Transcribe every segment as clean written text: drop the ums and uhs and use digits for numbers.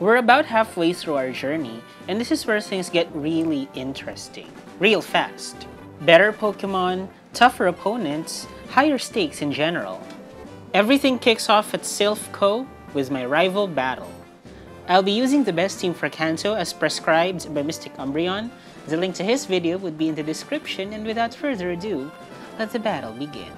We're about halfway through our journey, and this is where things get really interesting, real fast. Better Pokemon, tougher opponents, higher stakes in general. Everything kicks off at Silph Co with my rival battle. I'll be using the best team for Kanto as prescribed by Mystic Umbreon. The link to his video would be in the description, and without further ado, let the battle begin.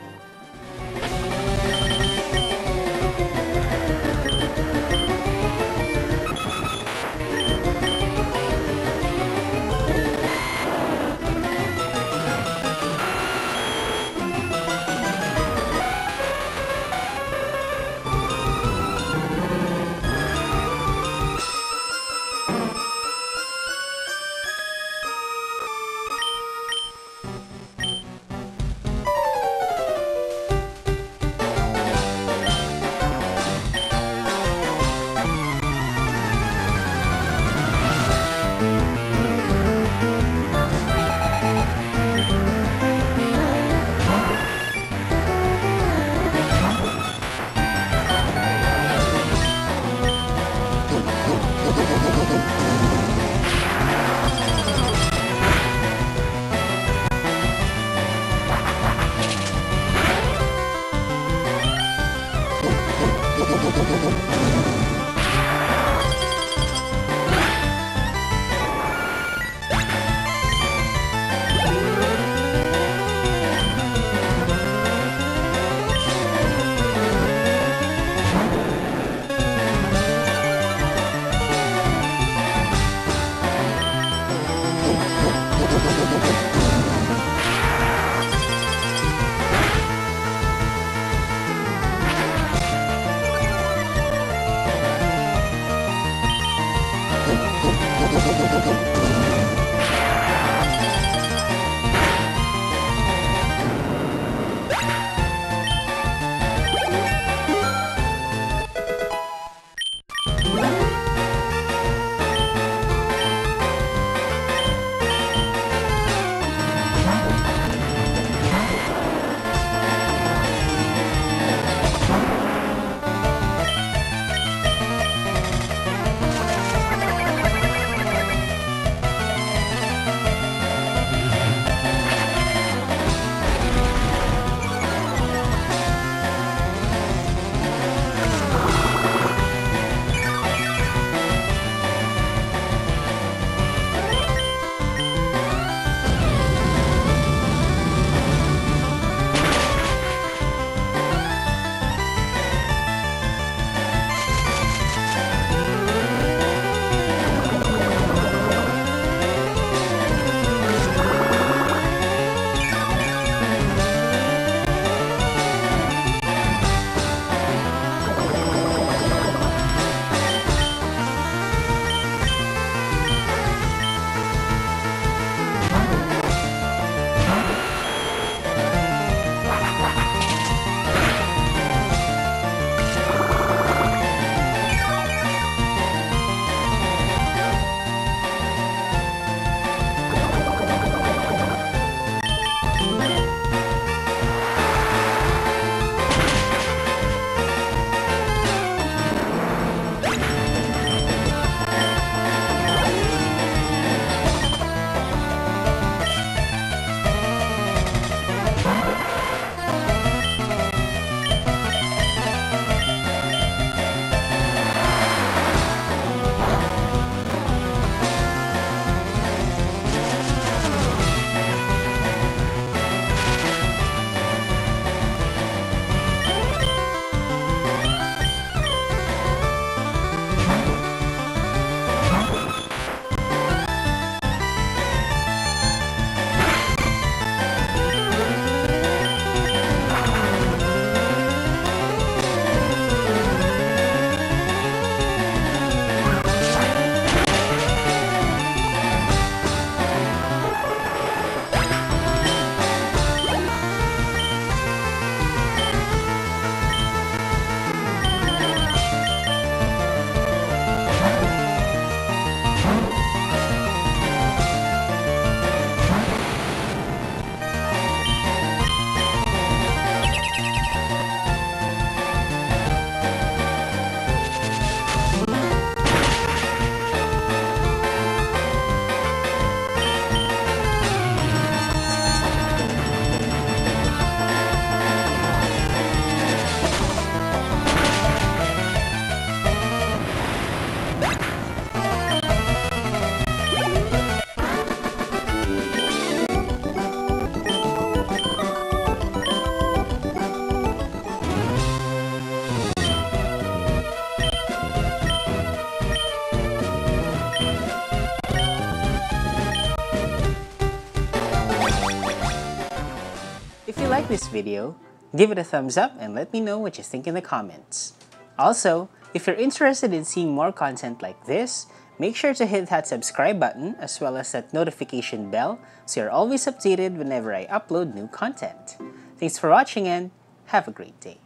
If you like this video, give it a thumbs up and let me know what you think in the comments. Also, if you're interested in seeing more content like this, make sure to hit that subscribe button as well as that notification bell so you're always updated whenever I upload new content. Thanks for watching and have a great day.